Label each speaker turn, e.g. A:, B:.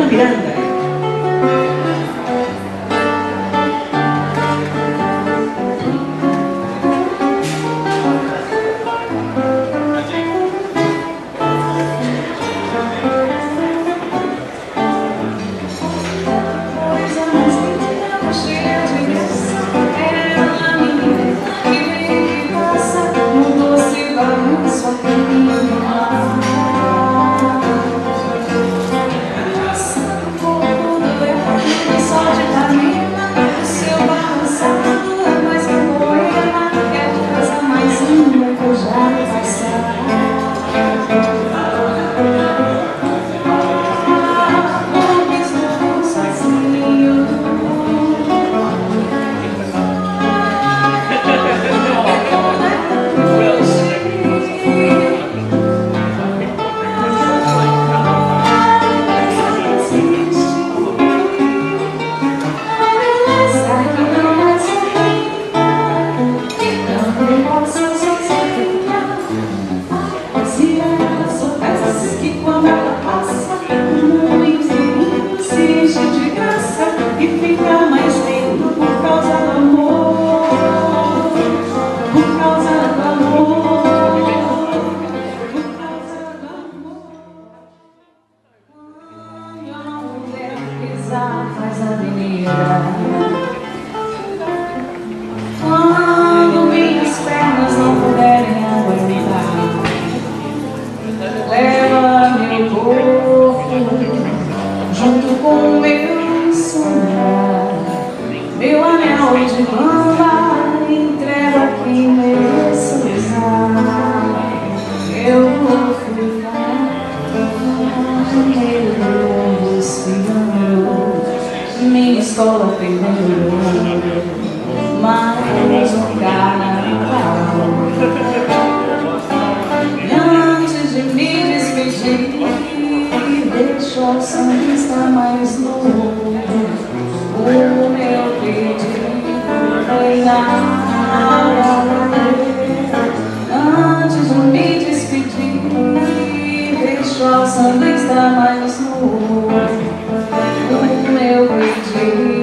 A: Miranda. Faz a avenida. Quando minhas pernas não puderem aguentar, leva meu corpo junto com meu sonhar, meu anel de bamba, entrega quem mereço usar. Eu vou ficar no meio do mundo espirrando, minha escola primeiro, mais um carnaval. E antes de me despedir, deixo ao sambista mais novo o meu pedido foi nada. Antes de me despedir, deixo ao sambista mais novo o meu pedido.